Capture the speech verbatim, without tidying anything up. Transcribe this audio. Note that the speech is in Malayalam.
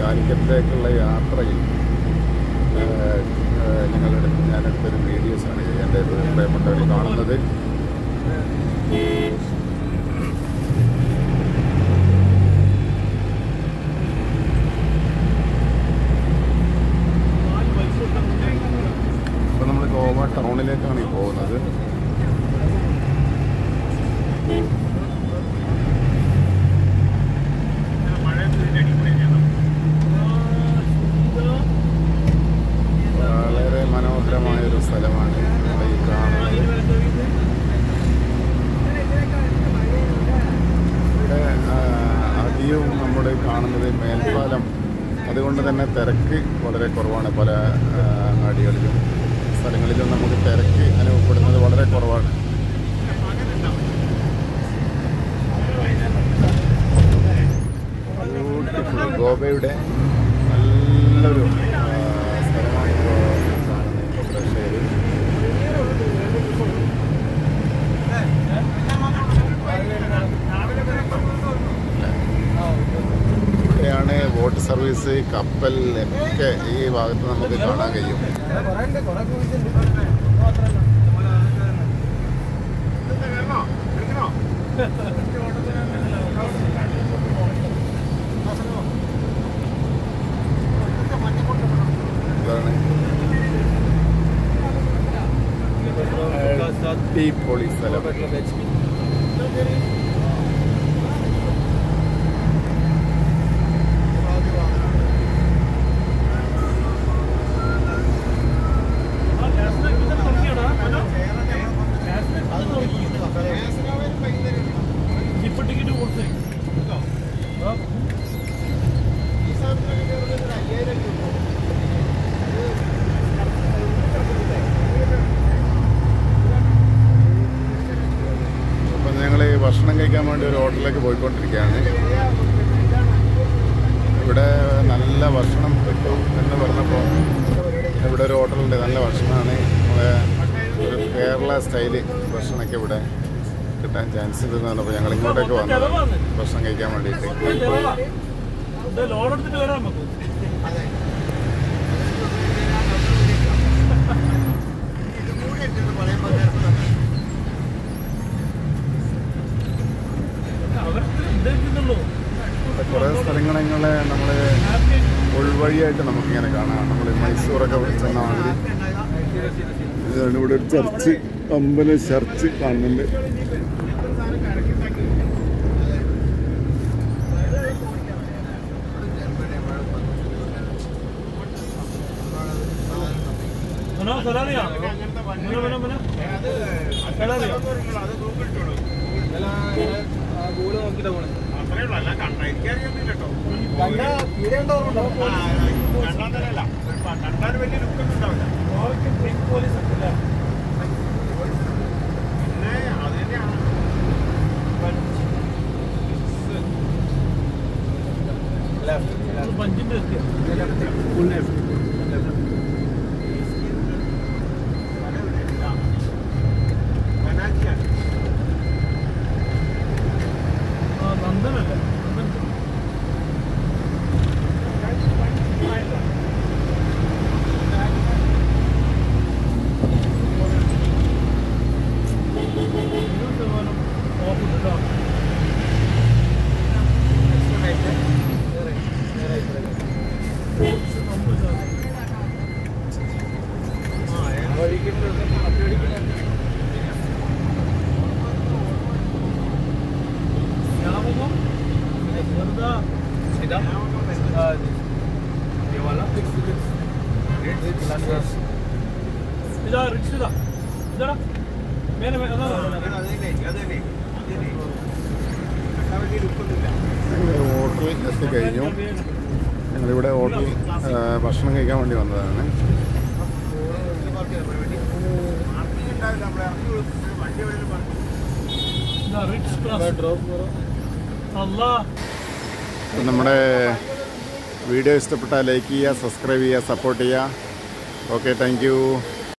കാലിക്കറ്റിലേക്കുള്ള യാത്രയിൽ ഞങ്ങളുടെ ഞാനെടുത്തൊരു വീഡിയോസാണ് എൻ്റെ പ്രിയപ്പെട്ടവർ കാണുന്നത്. ഇപ്പം നമ്മൾ ഗോവ ടൗണിലേക്കാണ് ഈ പോകുന്നത്. വളരെ മനോഹരമായൊരു സ്ഥലമാണ് നമ്മൾ ഈ കാണുന്നത്. ഇവിടെ അധികവും നമ്മൾ കാണുന്നത് മേൽപ്പാലം, അതുകൊണ്ട് തന്നെ തിരക്ക് വളരെ കുറവാണ്. പല അങ്ങാടികളിലും സ്ഥലങ്ങളിലും നമുക്ക് തിരക്ക് അനുഭവപ്പെടുന്നത് വളരെ കുറവാണ്. ബ്യൂട്ടിഫുൾ ഗോവയുടെ നല്ലൊരു സ്ഥലമാണ് പ്രേക്ഷകർ. ഇവിടെയാണ് ബോട്ട് സർവീസ്, കപ്പൽ ഒക്കെ ഈ ഭാഗത്ത് നമുക്ക് കാണാൻ കഴിയും. അടിപൊളി സ്ഥലം. ഭക്ഷണം കഴിക്കാൻ വേണ്ടി ഒരു ഹോട്ടലിലേക്ക് പോയിക്കൊണ്ടിരിക്കുകയാണ്. ഇവിടെ നല്ല ഭക്ഷണം കിട്ടും എന്ന് പറഞ്ഞപ്പോൾ ഇവിടെ ഒരു ഹോട്ടലുണ്ട്, നല്ല ഭക്ഷണമാണ്. ഒരു കേരള സ്റ്റൈല് ഭക്ഷണമൊക്കെ ഇവിടെ കിട്ടാൻ ചാൻസ് ഉണ്ടെന്ന് പറഞ്ഞപ്പോൾ ഞങ്ങൾ ഇങ്ങോട്ടേക്ക് വന്നത് ഭക്ഷണം കഴിക്കാൻ വേണ്ടിയിട്ട്. കുറേ സ്ഥലങ്ങളെ നമ്മൾ ഉൾവഴിയായിട്ട് നമുക്കിങ്ങനെ കാണാം. നമ്മൾ മൈസൂറൊക്കെ ചെന്ന മാതിരി ഇതാണ് ഇവിടെ ഒരു ചർച്ച്, അമ്പലം ചർച്ച് കാണുന്നുണ്ട്. ഹോട്ടലിൽ എത്തിക്കഴിഞ്ഞു. ഞങ്ങളിവിടെ ഹോട്ടലിൽ ഭക്ഷണം കഴിക്കാൻ വേണ്ടി വന്നതാണ്. നമ്മുടെ വീഡിയോ ഇഷ്ടപ്പെട്ടാൽ ലൈക്ക് ചെയ്യുക, സബ്സ്ക്രൈബ് ചെയ്യുക, സപ്പോർട്ട് ചെയ്യുക. Okay, thank U.